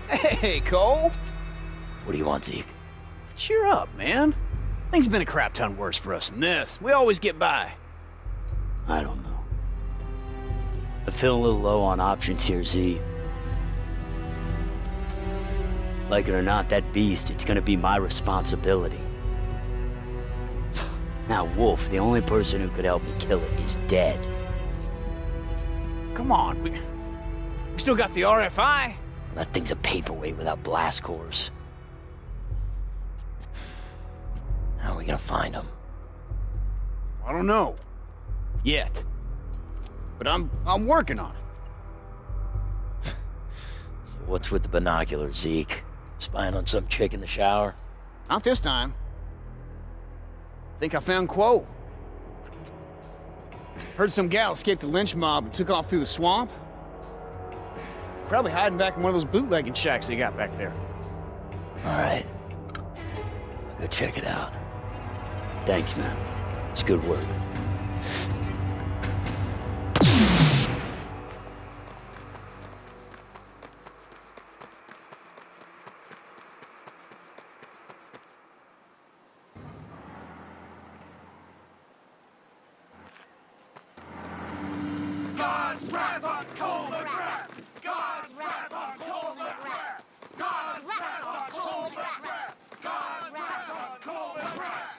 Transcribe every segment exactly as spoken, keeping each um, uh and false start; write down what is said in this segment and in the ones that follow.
Hey, Cole. What do you want, Zeke? Cheer up, man. Things have been a crap ton worse for us than this. We always get by. I don't know. I feel a little low on options here, Z. Like it or not, that beast, it's gonna be my responsibility. Now, Wolf, the only person who could help me kill it, is dead. Come on, we, we still got the R F I. That thing's a paperweight without blast cores. How are we gonna find him? I don't know. Yet. But I'm I'm working on it. So what's with the binoculars, Zeke? Spying on some chick in the shower? Not this time. Think I found Quo. Heard some gal escaped the lynch mob and took off through the swamp. Probably hiding back in one of those bootlegging shacks they got back there. Alright. I'll go check it out. Thanks, man. It's good work. God's wrath on Cole McGrath! God's wrath on Cole McGrath! God's wrath on Cole McGrath! God's wrath on Cole McGrath!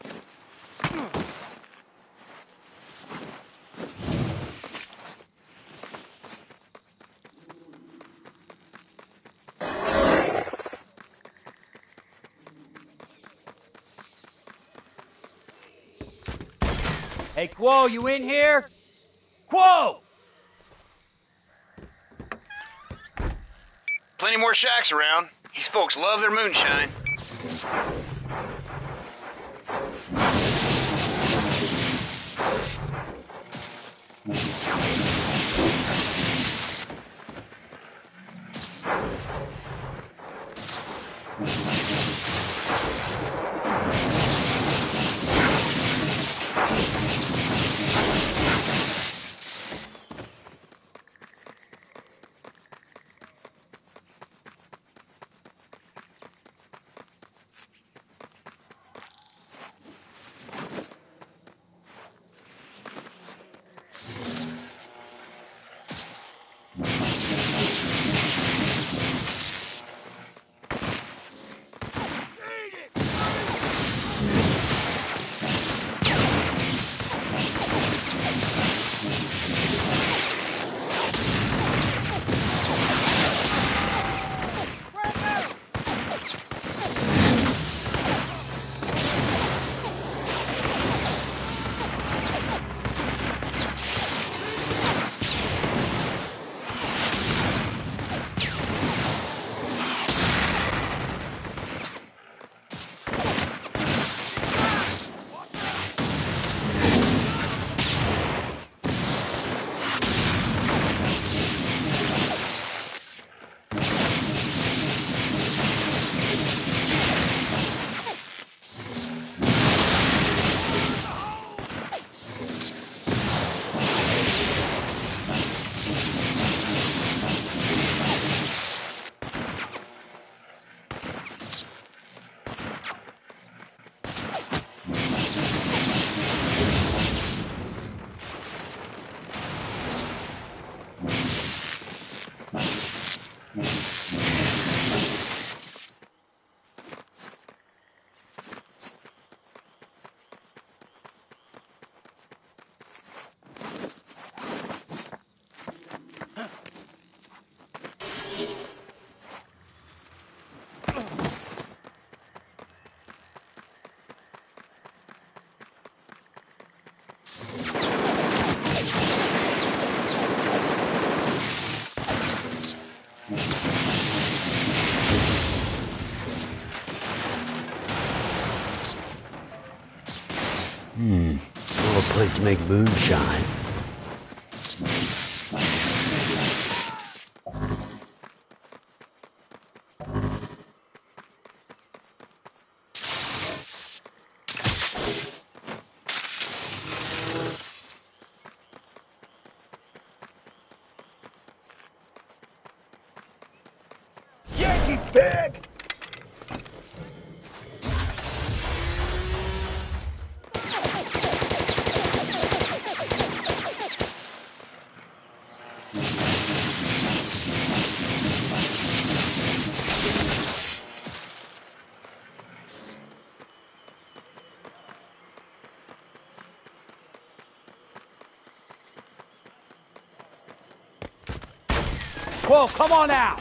Hey, Quo, you in here? Quo! Plenty more shacks around. These folks love their moonshine. Hmm. Well, a place to make moonshine. Yeah! sneaky pig! Whoa, come on out!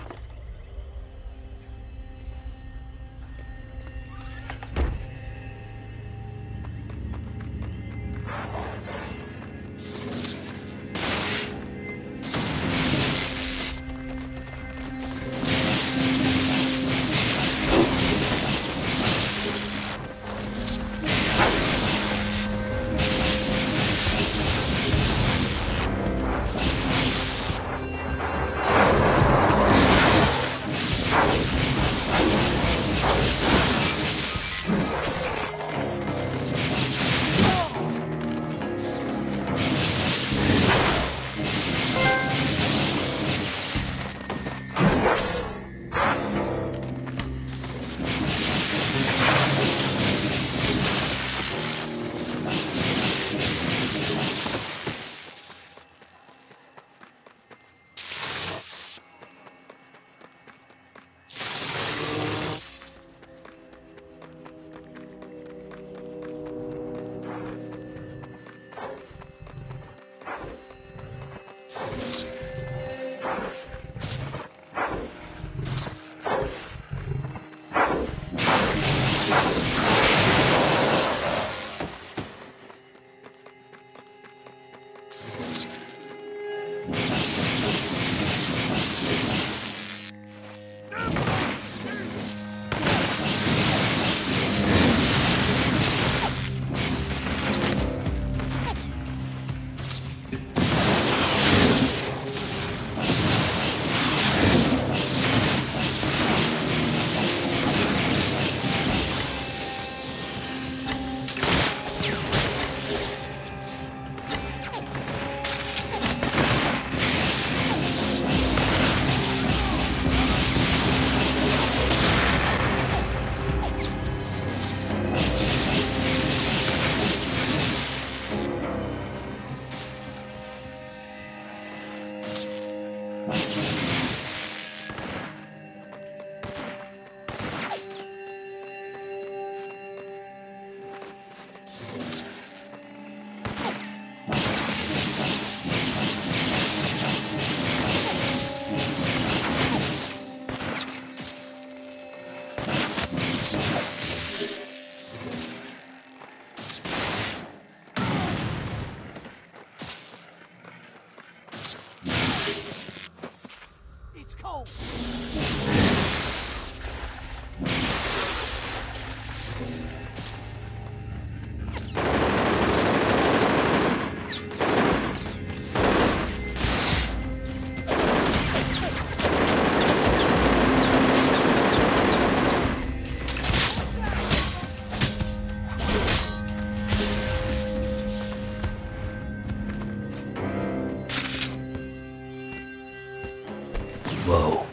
Whoa.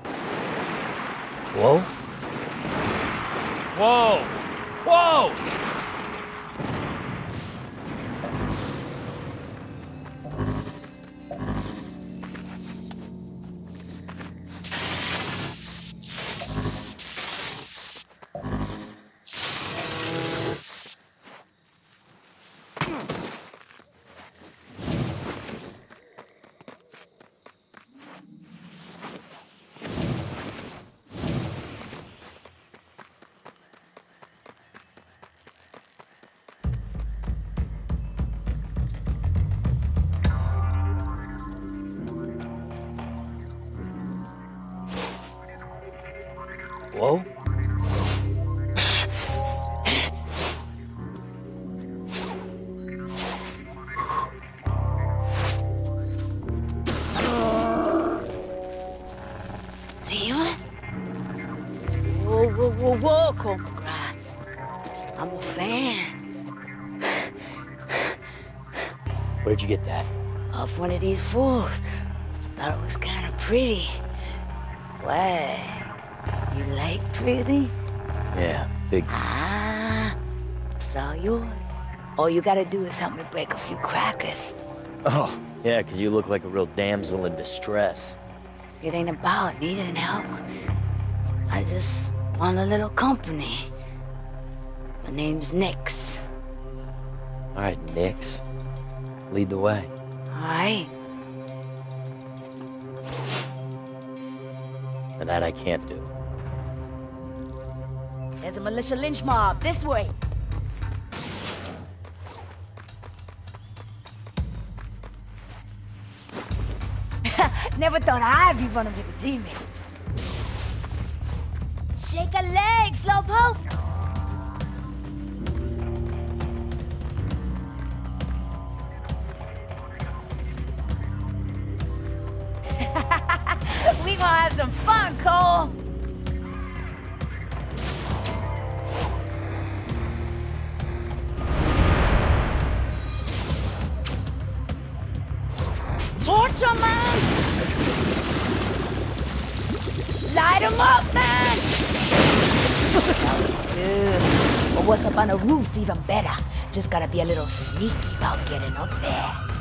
Whoa? Whoa! Whoa! Whoa? See what? Whoa, whoa, whoa, whoa, Cobra Grad. I'm a fan. Where'd you get that? Off one of these fools. Thought it was kind of pretty. Way. You like pretty? Yeah, big. Ah, saw yours. All you gotta do is help me break a few crackers. Oh, yeah, because you look like a real damsel in distress. It ain't about needing help. I just want a little company. My name's Nix. All right, Nix. Lead the way. All right. And that I can't do. There's a militia lynch mob this way. Never thought I'd be running with a demon. Shake a leg, slowpoke. We gonna have some fun, Cole. Torch 'em, man! Light 'em up, man! That was good. But what's up on the roof's even better. Just gotta be a little sneaky about getting up there.